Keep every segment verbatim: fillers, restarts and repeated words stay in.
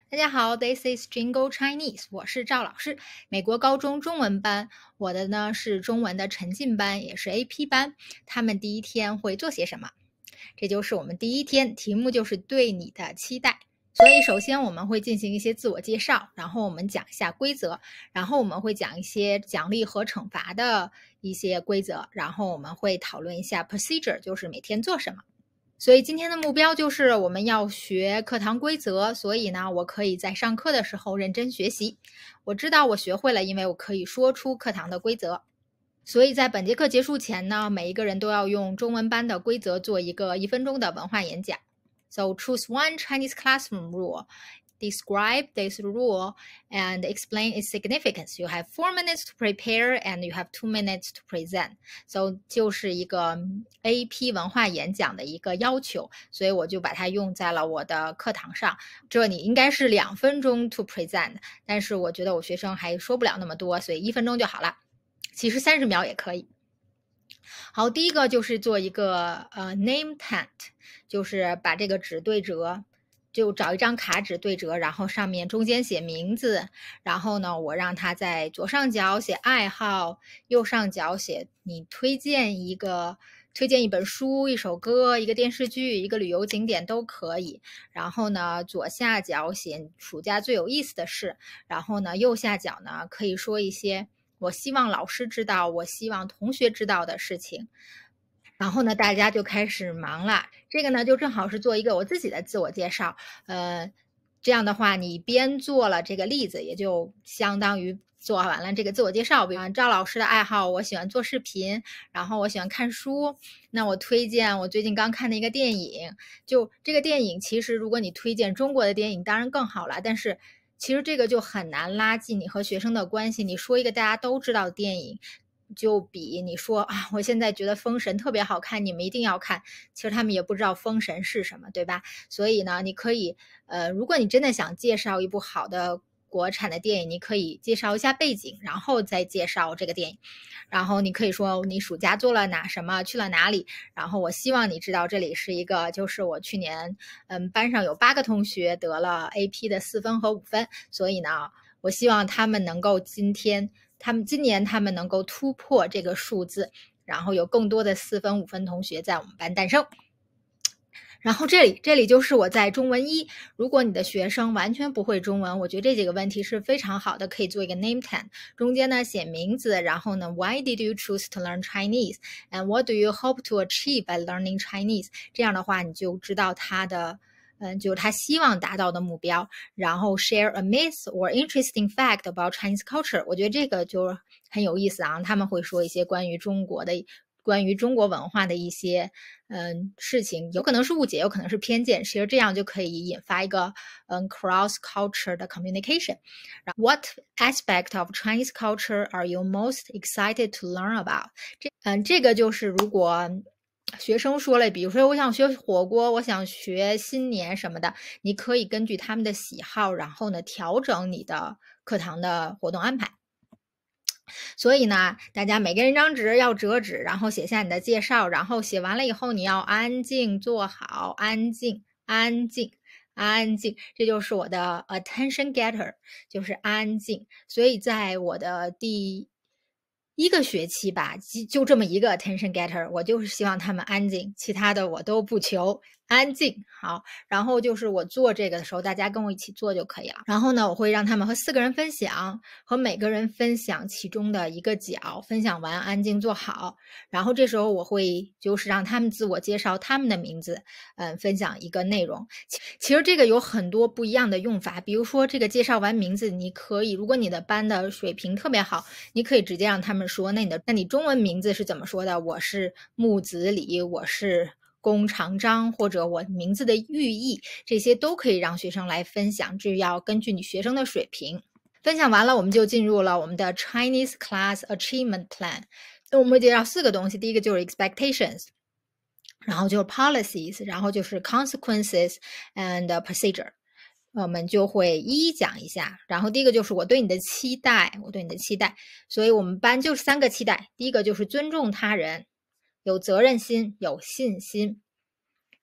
大家好 ，This is Jing Chinese， 我是赵老师，美国高中中文班，我的呢是中文的沉浸班，也是 A P 班。他们第一天会做些什么？这就是我们第一天，题目就是对你的期待。所以首先我们会进行一些自我介绍，然后我们讲一下规则，然后我们会讲一些奖励和惩罚的一些规则，然后我们会讨论一下 procedure， 就是每天做什么。所以今天的目标就是我们要学课堂规则，所以呢，我可以在上课的时候认真学习。我知道我学会了，因为我可以说出课堂的规则。所以在本节课结束前呢，每一个人都要用中文班的规则做一个一分钟的文化演讲。So choose one Chinese classroom rule. Describe this rule and explain its significance. You have four minutes to prepare and you have two minutes to present. So 就是一个 A P 文化演讲的一个要求，所以我就把它用在了我的课堂上。这里应该是两分钟 to present， 但是我觉得我学生还说不了那么多，所以一分钟就好了。其实三十秒也可以。好，第一个就是做一个呃 name tag， 就是把这个纸对折。就找一张卡纸对折，然后上面中间写名字，然后呢，我让他在左上角写爱好，右上角写你推荐一个推荐一本书、一首歌、一个电视剧、一个旅游景点都可以。然后呢，左下角写暑假最有意思的事，然后呢，右下角呢可以说一些我希望老师知道、我希望同学知道的事情。然后呢，大家就开始忙了。这个呢，就正好是做一个我自己的自我介绍。呃，这样的话，你边做了这个例子，也就相当于做完了这个自我介绍。比方赵老师的爱好，我喜欢做视频，然后我喜欢看书。那我推荐我最近刚看的一个电影。就这个电影，其实如果你推荐中国的电影，当然更好了。但是其实这个就很难拉近你和学生的关系。你说一个大家都知道的电影，就比你说啊，我现在觉得封神特别好看，你们一定要看。其实他们也不知道封神是什么，对吧？所以呢，你可以，呃，如果你真的想介绍一部好的国产的电影，你可以介绍一下背景，然后再介绍这个电影。然后你可以说你暑假做了哪什么，去了哪里。然后我希望你知道，这里是一个，就是我去年，嗯，班上有八个同学得了 A P 的四分和五分，所以呢，我希望他们能够今天。他们今年他们能够突破这个数字，然后有更多的四分五分同学在我们班诞生。然后这里这里就是我在中文一，如果你的学生完全不会中文，我觉得这几个问题是非常好的，可以做一个 name tag， 中间呢写名字，然后呢 Why did you choose to learn Chinese and what do you hope to achieve by learning Chinese？ 这样的话你就知道他的嗯，就是他希望达到的目标。然后 share a myth or interesting fact about Chinese culture， 我觉得这个就很有意思啊。他们会说一些关于中国的、关于中国文化的一些嗯事情，有可能是误解，有可能是偏见。其实这样就可以引发一个嗯 cross culture 的 communication。What aspect of Chinese culture are you most excited to learn about？ 这嗯，这个就是如果。学生说了，比如说我想学火锅，我想学新年什么的，你可以根据他们的喜好，然后呢调整你的课堂的活动安排。所以呢，大家每个人一张纸要折纸，然后写下你的介绍，然后写完了以后你要安静坐好，安静，安静。安静，这就是我的 attention getter， 就是安静。所以在我的第一个学期吧，就这么一个 attention getter， 我就是希望他们安静，其他的我都不求。安静，好，然后就是我做这个的时候，大家跟我一起做就可以了。然后呢，我会让他们和四个人分享，和每个人分享其中的一个角，分享完安静坐好。然后这时候我会就是让他们自我介绍他们的名字，嗯，分享一个内容。其实这个有很多不一样的用法，比如说这个介绍完名字，你可以，如果你的班的水平特别好，你可以直接让他们说，那你的那你中文名字是怎么说的？我是木子李，我是弓长张，或者我名字的寓意，这些都可以让学生来分享，这要根据你学生的水平。分享完了，我们就进入了我们的 Chinese Class Achievement Plan。那我们会介绍四个东西，第一个就是 expectations， 然后就是 policies， 然后就是 consequences and procedure。我们就会一一讲一下。然后第一个就是我对你的期待，我对你的期待。所以我们班就是三个期待，第一个就是尊重他人，有责任心，有信心。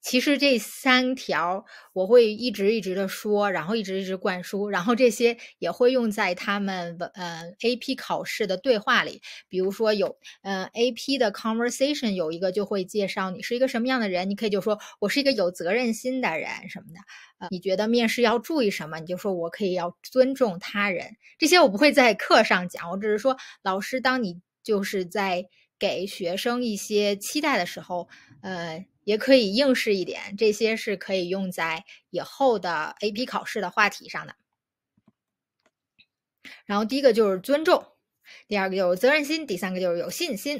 其实这三条我会一直一直的说，然后一直一直灌输，然后这些也会用在他们呃 A P 考试的对话里。比如说有呃 A P 的 conversation 有一个就会介绍你是一个什么样的人，你可以就说我是一个有责任心的人什么的。呃，你觉得面试要注意什么，你就说我可以要尊重他人。这些我不会在课上讲，我只是说老师当你就是在给学生一些期待的时候，呃，也可以应试一点，这些是可以用在以后的 A P 考试的话题上的。然后第一个就是尊重，第二个就是责任心，第三个就是有信心。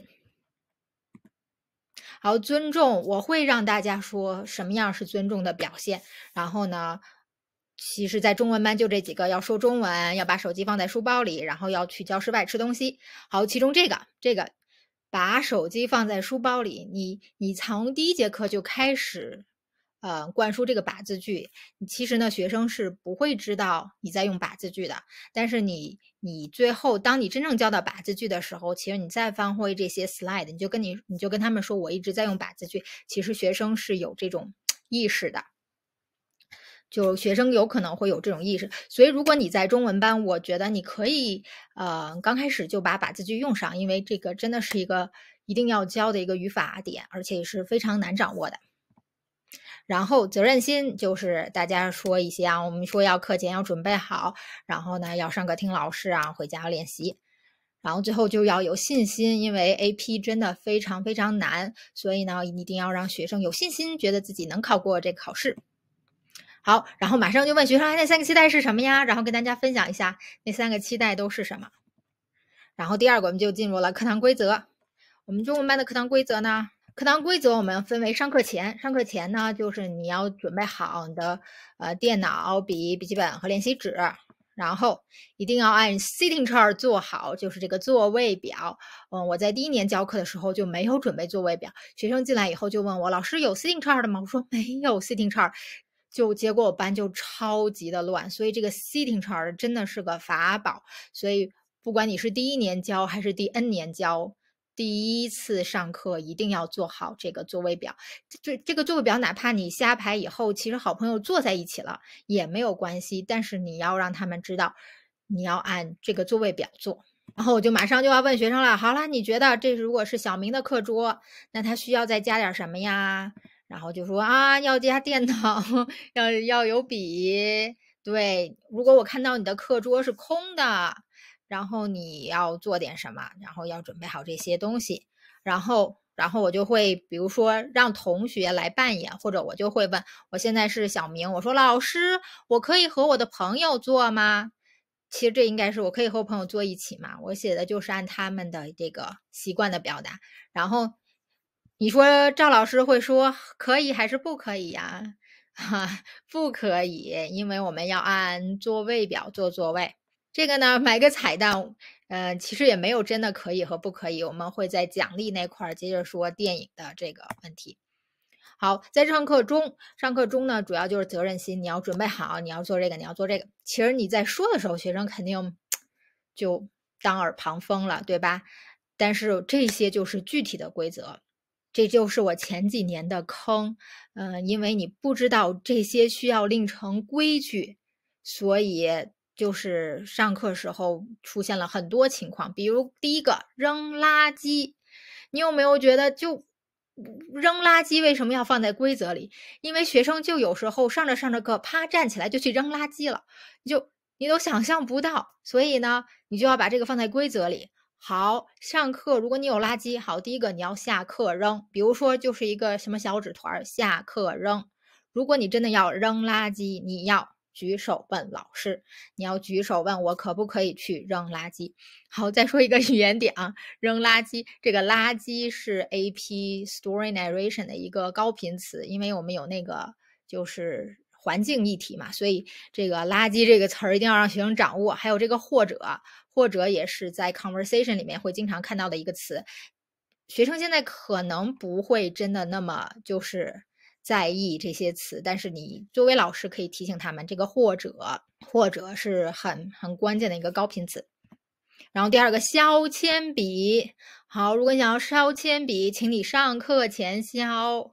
好，尊重我会让大家说什么样是尊重的表现，然后呢，其实在中文班就这几个，要说中文，要把手机放在书包里，然后要去教室外吃东西。好，其中这个这个把手机放在书包里，你你从第一节课就开始呃灌输这个把字句，其实呢学生是不会知道你在用把字句的，但是你你最后当你真正教到把字句的时候，其实你再翻回这些 slide， 你就跟你你就跟他们说我一直在用把字句，其实学生是有这种意识的。就学生有可能会有这种意识，所以如果你在中文班，我觉得你可以呃刚开始就把把字句用上，因为这个真的是一个一定要教的一个语法点，而且也是非常难掌握的。然后责任心就是大家说一些啊，我们说要课前要准备好，然后呢要上课听老师啊，回家要练习。然后最后就要有信心，因为 A P 真的非常非常难，所以呢一定要让学生有信心，觉得自己能考过这个考试。好，然后马上就问学生那三个期待是什么呀？然后跟大家分享一下那三个期待都是什么。然后第二个我们就进入了课堂规则。我们中文班的课堂规则呢，课堂规则我们分为上课前，上课前呢就是你要准备好你的呃电脑、笔、笔记本和练习纸，然后一定要按 sitting chart 做好，就是这个座位表。嗯，我在第一年教课的时候就没有准备座位表，学生进来以后就问我老师有 sitting chart 的吗？我说没有 sitting chart。就结果我班就超级的乱，所以这个 sitting chart 真的是个法宝。所以不管你是第一年教还是第 N 年教，第一次上课一定要做好这个座位表。这这个座位表哪怕你瞎排以后，其实好朋友坐在一起了也没有关系，但是你要让他们知道你要按这个座位表做。然后我就马上就要问学生了，好了，你觉得这如果是小明的课桌，那他需要再加点什么呀？然后就说啊，要加电脑，要要有笔。对，如果我看到你的课桌是空的，然后你要做点什么，然后要准备好这些东西。然后，然后我就会比如说让同学来扮演，或者我就会问，我现在是小明，我说老师，我可以和我的朋友做吗？其实这应该是我可以和我朋友坐一起嘛，我写的就是按他们的这个习惯的表达。然后你说赵老师会说可以还是不可以呀？哈，不可以，因为我们要按座位表做座位。这个呢，买个彩蛋，呃，其实也没有真的可以和不可以，我们会在奖励那块接着说电影的这个问题。好，在上课中，上课中呢，主要就是责任心，你要准备好，你要做这个，你要做这个。其实你在说的时候，学生肯定就当耳旁风了，对吧？但是这些就是具体的规则，这就是我前几年的坑。嗯、呃，因为你不知道这些需要令成规矩，所以就是上课时候出现了很多情况，比如第一个扔垃圾，你有没有觉得就扔垃圾为什么要放在规则里？因为学生就有时候上着上着课，啪站起来就去扔垃圾了，你就你都想象不到，所以呢，你就要把这个放在规则里。好，上课如果你有垃圾，好，第一个你要下课扔，比如说就是一个什么小纸团，下课扔。如果你真的要扔垃圾，你要举手问老师，你要举手问我可不可以去扔垃圾。好，再说一个语言点啊，扔垃圾，这个垃圾是 A P Story Narration 的一个高频词，因为我们有那个就是环境议题嘛，所以这个垃圾这个词儿一定要让学生掌握。还有这个或者，或者也是在 conversation 里面会经常看到的一个词。学生现在可能不会真的那么就是在意这些词，但是你作为老师可以提醒他们，这个或者或者是很很关键的一个高频词。然后第二个削铅笔，好，如果你想要削铅笔，请你上课前削。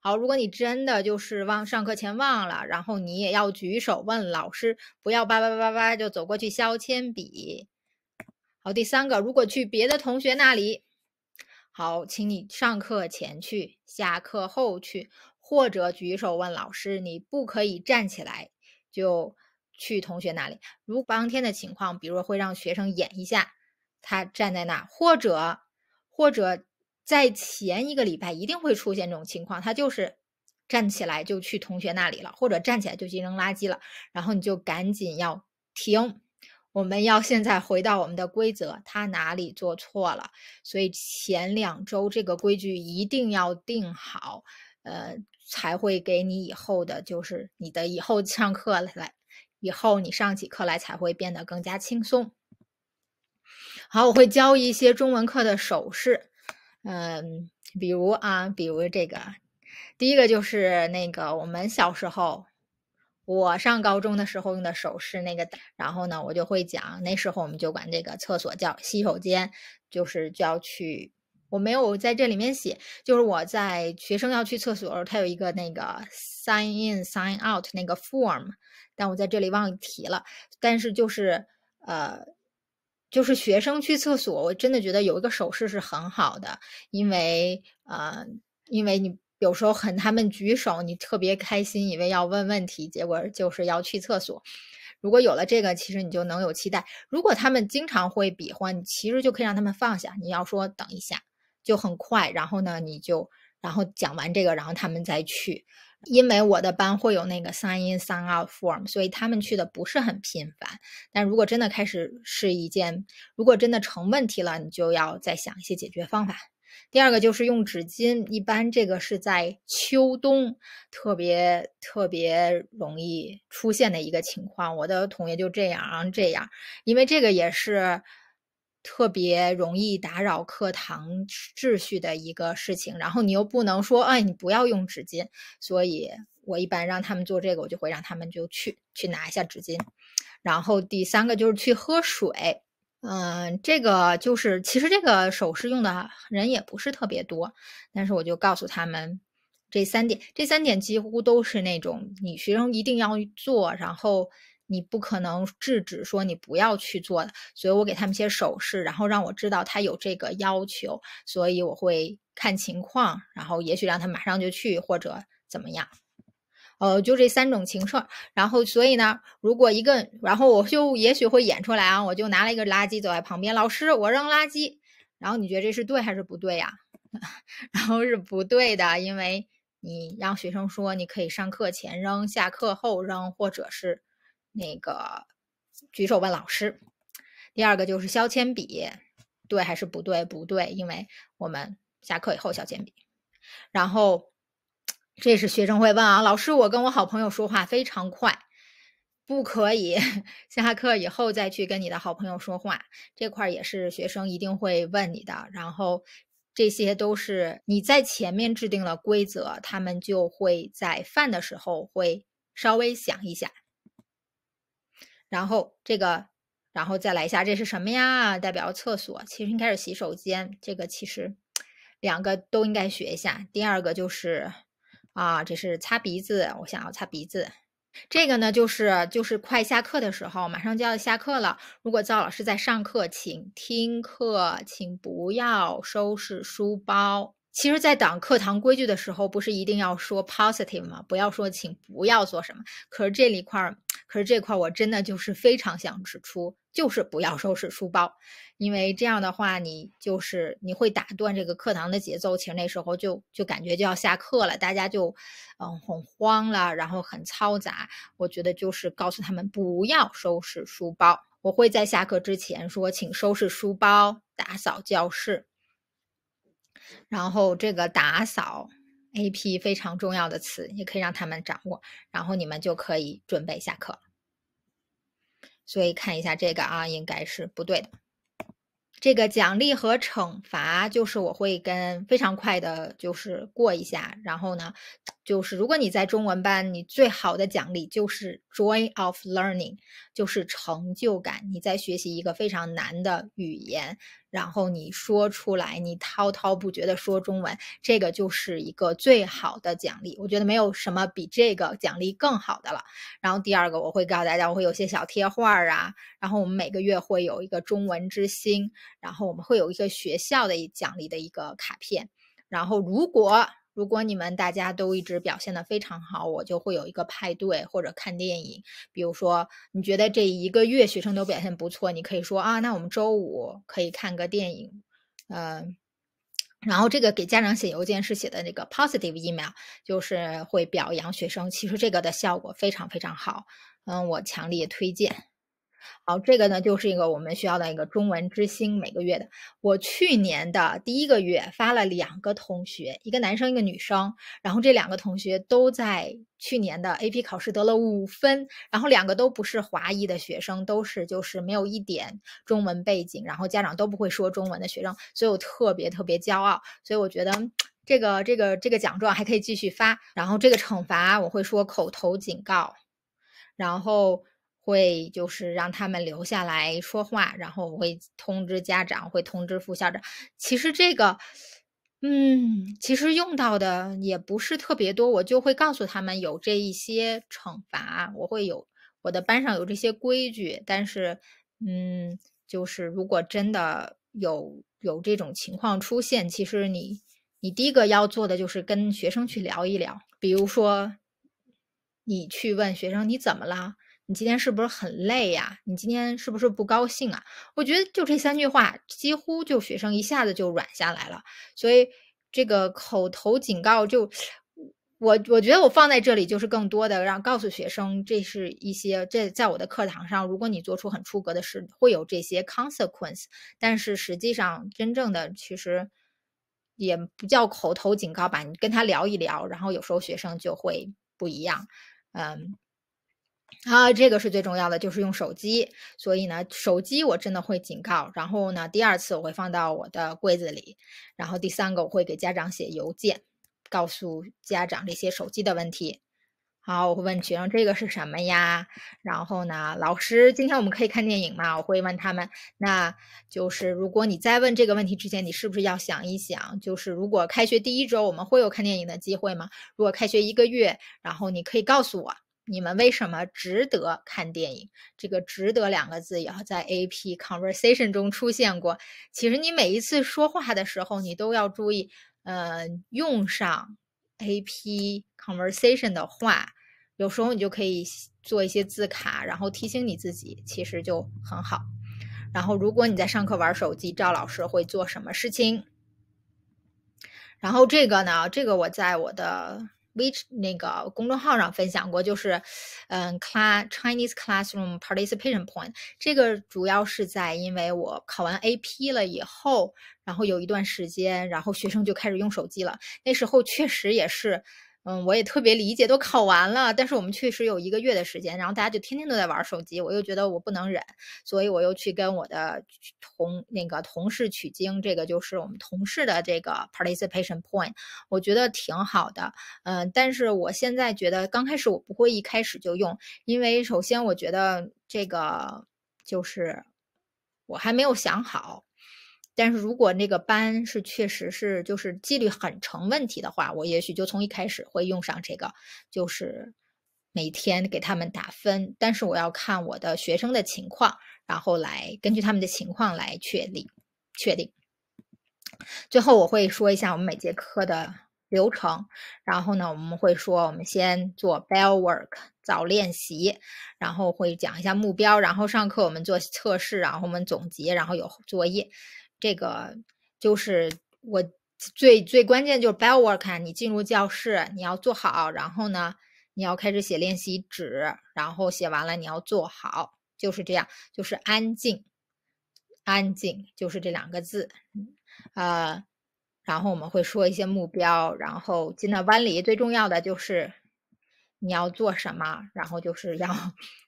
好，如果你真的就是忘上课前忘了，然后你也要举手问老师，不要叭叭叭叭就走过去削铅笔。好，第三个，如果去别的同学那里，好，请你上课前去，下课后去，或者举手问老师，你不可以站起来就去同学那里。如果当天的情况，比如说会让学生演一下，他站在那，或者或者在前一个礼拜一定会出现这种情况，他就是站起来就去同学那里了，或者站起来就去扔垃圾了，然后你就赶紧要停。我们要现在回到我们的规则，他哪里做错了？所以前两周这个规矩一定要定好，呃，才会给你以后的，就是你的以后上课来，以后你上起课来才会变得更加轻松。好，我会教一些中文课的手势，嗯，比如啊，比如这个，第一个就是那个我们小时候。我上高中的时候用的手势那个，然后呢，我就会讲，那时候我们就管这个厕所叫洗手间，就是就要去，我没有在这里面写，就是我在学生要去厕所，他有一个那个 sign in sign out 那个 form， 但我在这里忘提了，但是就是呃，就是学生去厕所，我真的觉得有一个手势是很好的，因为呃，因为你。有时候很他们举手，你特别开心，以为要问问题，结果就是要去厕所。如果有了这个，其实你就能有期待。如果他们经常会比划，你其实就可以让他们放下。你要说等一下，就很快。然后呢，你就然后讲完这个，然后他们再去。因为我的班会有那个 sign in sign out form， 所以他们去的不是很频繁。但如果真的开始是一件，如果真的成问题了，你就要再想一些解决方法。第二个就是用纸巾，一般这个是在秋冬特别特别容易出现的一个情况。我的同学就这样这样，因为这个也是特别容易打扰课堂秩序的一个事情。然后你又不能说，哎，你不要用纸巾，所以我一般让他们做这个，我就会让他们就去去拿一下纸巾。然后第三个就是去喝水。嗯，这个就是其实这个手势用的人也不是特别多，但是我就告诉他们这三点，这三点几乎都是那种你学生一定要做，然后你不可能制止说你不要去做的，所以我给他们一些手势，然后让我知道他有这个要求，所以我会看情况，然后也许让他马上就去或者怎么样。呃，就这三种情况，然后所以呢，如果一个，然后我就也许会演出来啊，我就拿了一个垃圾走在旁边，老师，我扔垃圾，然后你觉得这是对还是不对呀？然后是不对的，因为你让学生说你可以上课前扔，下课后扔，或者是那个举手问老师。第二个就是削铅笔，对还是不对？不对，因为我们下课以后削铅笔，然后。这是学生会问啊，老师，我跟我好朋友说话非常快，不可以下课以后再去跟你的好朋友说话，这块也是学生一定会问你的。然后这些都是你在前面制定了规则，他们就会在犯的时候会稍微想一下。然后这个，然后再来一下，这是什么呀？代表厕所，其实应该是洗手间，这个其实两个都应该学一下。第二个就是啊，这是擦鼻子，我想要擦鼻子。这个呢，就是就是快下课的时候，马上就要下课了。如果赵老师在上课，请听课，请不要收拾书包。其实，在讲课堂规矩的时候，不是一定要说 positive 吗？不要说请不要做什么。可是这里块，可是这块我真的就是非常想指出，就是不要收拾书包，因为这样的话，你就是你会打断这个课堂的节奏。其实那时候就就感觉就要下课了，大家就嗯很慌了，然后很嘈杂。我觉得就是告诉他们不要收拾书包。我会在下课之前说，请收拾书包，打扫教室。然后这个打扫 A P 非常重要的词，也可以让他们掌握，然后你们就可以准备下课。所以看一下这个啊，应该是不对的。这个奖励和惩罚就是我会跟非常快的就是过一下，然后呢就是如果你在中文班，你最好的奖励就是 joy of learning， 就是成就感。你在学习一个非常难的语言，然后你说出来，你滔滔不绝的说中文，这个就是一个最好的奖励。我觉得没有什么比这个奖励更好的了。然后第二个，我会告诉大家，我会有些小贴画啊，然后我们每个月会有一个中文之星，然后我们会有一个学校的奖励的一个卡片。然后如果如果你们大家都一直表现得非常好，我就会有一个派对或者看电影。比如说你觉得这一个月学生都表现不错，你可以说啊，那我们周五可以看个电影。呃，然后这个给家长写邮件是写的那个 positive email， 就是会表扬学生，其实这个的效果非常非常好。嗯，我强烈推荐。好，这个呢就是一个我们学校的一个中文之星，每个月的。我去年的第一个月发了两个同学，一个男生一个女生，然后这两个同学都在去年的 A P 考试得了五分，然后两个都不是华裔的学生，都是就是没有一点中文背景，然后家长都不会说中文的学生，所以我特别特别骄傲。所以我觉得这个这个这个奖状还可以继续发，然后这个惩罚我会说口头警告，然后会就是让他们留下来说话，然后我会通知家长，会通知副校长。其实这个嗯，其实用到的也不是特别多，我就会告诉他们有这一些惩罚，我会有我的班上有这些规矩，但是嗯，就是如果真的有有这种情况出现，其实你你第一个要做的就是跟学生去聊一聊，比如说你去问学生你怎么了？你今天是不是很累呀？你今天是不是不高兴啊？我觉得就这三句话，几乎就学生一下子就软下来了。所以这个口头警告就我我觉得我放在这里就是更多的让告诉学生，这是一些这在我的课堂上，如果你做出很出格的事，会有这些 consequence。但是实际上真正的其实也不叫口头警告吧，你跟他聊一聊，然后有时候学生就会不一样。嗯，啊，这个是最重要的，就是用手机。所以呢，手机我真的会警告，然后呢，第二次我会放到我的柜子里，然后第三个我会给家长写邮件，告诉家长这些手机的问题。好，我会问学生这个是什么呀？然后呢，老师，今天我们可以看电影吗？我会问他们，那就是如果你在问这个问题之前，你是不是要想一想，就是如果开学第一周我们会有看电影的机会吗？如果开学一个月，然后你可以告诉我，你们为什么值得看电影？这个值得两个字也要在 A P conversation 中出现过。其实你每一次说话的时候，你都要注意，呃，用上 A P conversation 的话，有时候你就可以做一些字卡，然后提醒你自己，其实就很好。然后如果你在上课玩手机，赵老师会做什么事情？然后这个呢，这个我在我的 Which 那个公众号上分享过，就是嗯 class Chinese classroom participation point。这个主要是在因为我考完 A P 了以后，然后有一段时间，然后学生就开始用手机了。那时候确实也是。嗯，我也特别理解，都考完了，但是我们确实有一个月的时间，然后大家就天天都在玩手机，我又觉得我不能忍，所以我又去跟我的同那个同事取经，这个就是我们同事的这个 participation point， 我觉得挺好的。嗯，但是我现在觉得刚开始我不会一开始就用，因为首先我觉得这个就是我还没有想好。但是如果那个班是确实是就是纪律很成问题的话，我也许就从一开始会用上这个，就是每天给他们打分，但是我要看我的学生的情况，然后来根据他们的情况来确定确定。最后我会说一下我们每节课的流程，然后呢，我们会说我们先做 bell work 早练习，然后会讲一下目标，然后上课我们做测试，然后我们总结，然后有作业。这个就是我最最关键就是 bell work 啊，你进入教室你要做好，然后呢你要开始写练习纸，然后写完了你要做好，就是这样，就是安静安静就是这两个字。呃然后我们会说一些目标，然后进到班里最重要的就是你要做什么，然后就是要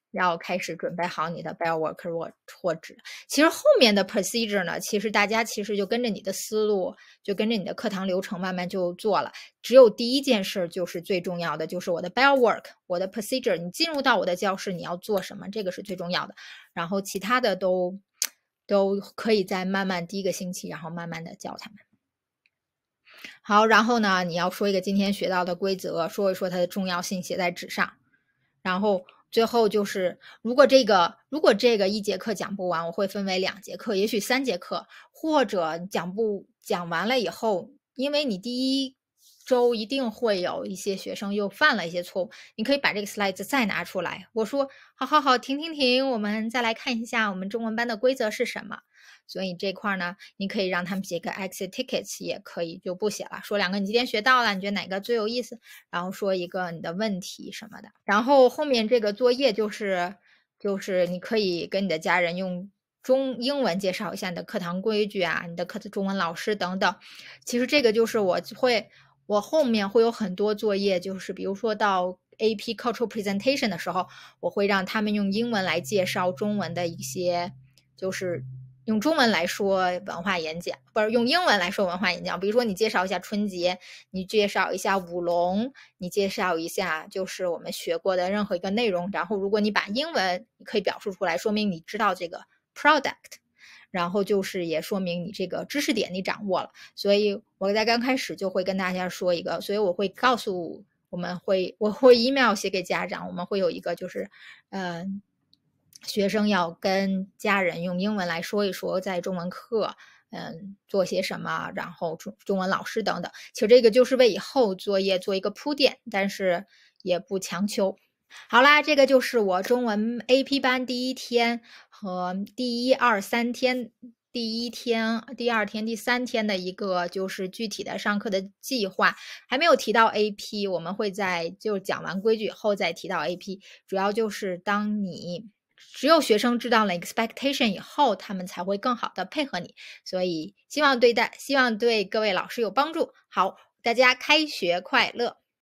要开始准备好你的 bell work 或或者其实后面的 procedure 呢，其实大家其实就跟着你的思路，就跟着你的课堂流程慢慢就做了。只有第一件事就是最重要的，就是我的 bell work， 我的 procedure， 你进入到我的教室你要做什么，这个是最重要的。然后其他的都都可以再慢慢第一个星期，然后慢慢的教他们。好，然后呢，你要说一个今天学到的规则，说一说它的重要性，写在纸上。然后最后就是，如果这个如果这个一节课讲不完，我会分为两节课，也许三节课，或者讲不讲完了以后，因为你第一周一定会有一些学生又犯了一些错误，你可以把这个 slides 再拿出来，我说好好好，停停停，我们再来看一下我们中文班的规则是什么。所以这块呢，你可以让他们写个 exit tickets， 也可以就不写了，说两个你今天学到了，你觉得哪个最有意思，然后说一个你的问题什么的。然后后面这个作业就是就是你可以跟你的家人用中英文介绍一下你的课堂规矩啊，你的课的中文老师等等。其实这个就是我会我后面会有很多作业，就是比如说到 A P Cultural Presentation 的时候，我会让他们用英文来介绍中文的一些，就是用中文来说文化演讲，不是用英文来说文化演讲。比如说你介绍一下春节，你介绍一下舞龙，你介绍一下就是我们学过的任何一个内容，然后如果你把英文你可以表述出来，说明你知道这个 product， 然后就是也说明你这个知识点你掌握了。所以我在刚开始就会跟大家说一个，所以我会告诉我们会我会 email 写给家长，我们会有一个就是嗯。呃学生要跟家人用英文来说一说在中文课嗯做些什么，然后中中文老师等等。其实这个就是为以后作业做一个铺垫，但是也不强求。好啦，这个就是我中文 A P 班第一天和第一二三天第一天第二天第三天的一个就是具体的上课的计划，还没有提到 A P， 我们会在就讲完规矩以后再提到 A P， 主要就是当你只有学生知道了 expectation 以后，他们才会更好的配合你，所以希望对待希望对各位老师有帮助。好，大家开学快乐。